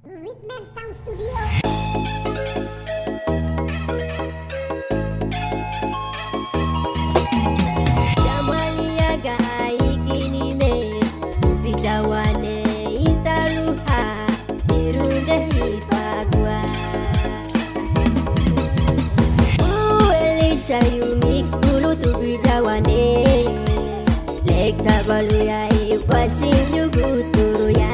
Wigman Sound Studio. Jamalia gai kini me UPIJA Wane italuha irunde hipagua. Elisa you mix bulu tu UPIJA Wane. Lake Kopiago ipasin yuguturu ya.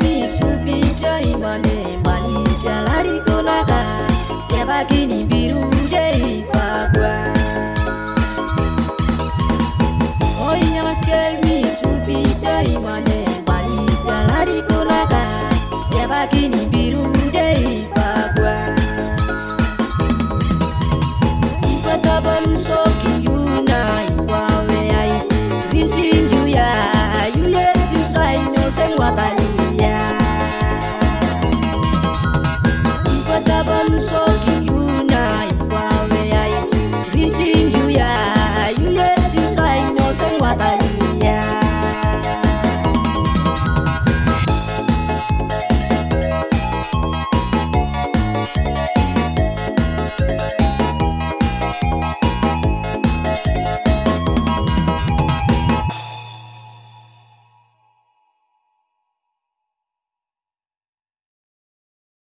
UPIJA Wane, mani jalari konaka, ya bagini biru.